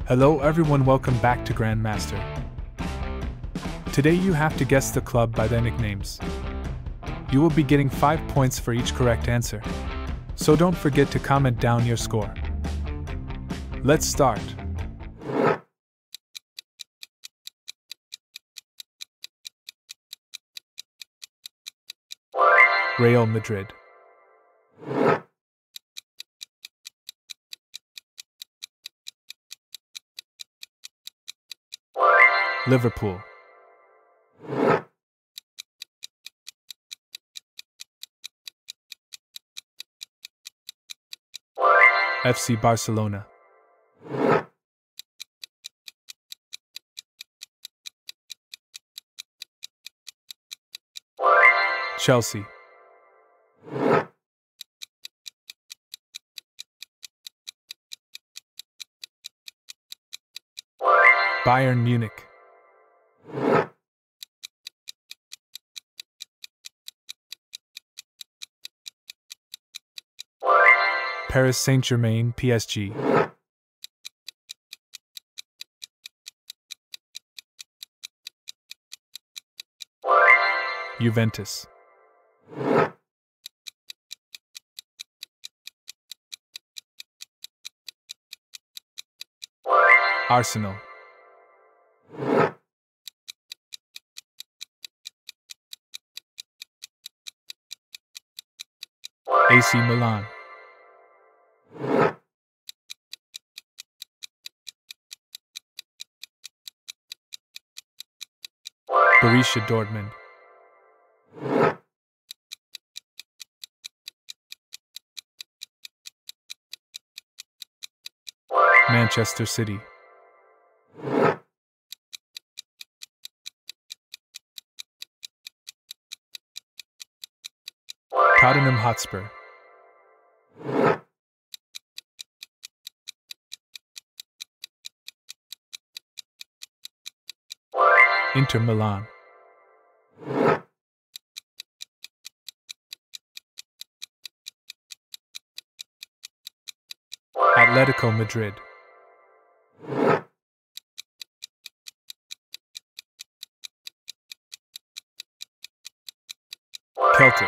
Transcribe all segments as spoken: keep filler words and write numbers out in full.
Hello everyone, welcome back to Grandmaster. Today you have to guess the club by their nicknames. You will be getting five points for each correct answer, so don't forget to comment down your score. Let's start. Real Madrid. Liverpool. F C Barcelona. Chelsea. Bayern Munich. Paris Saint-Germain, P S G. Juventus. Arsenal. A C Milan. Borussia Dortmund. Manchester City. Tottenham Hotspur. Inter Milan. Atletico Madrid. Celtic.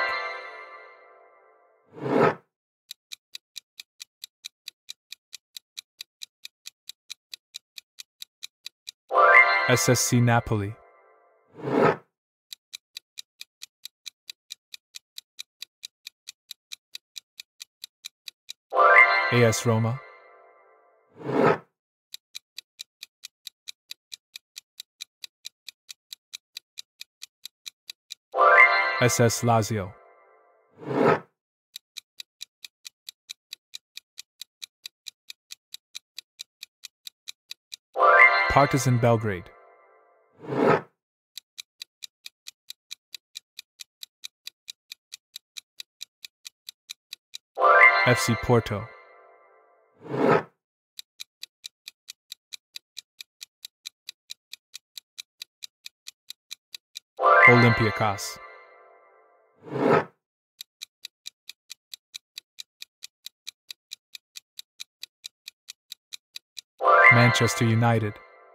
S S C Napoli. A S Roma. S S Lazio. Partizan Belgrade. F C Porto. Olympiacos. Manchester United.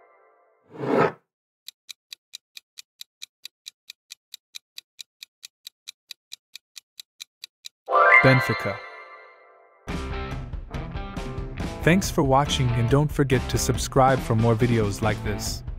Benfica. Thanks for watching and don't forget to subscribe for more videos like this.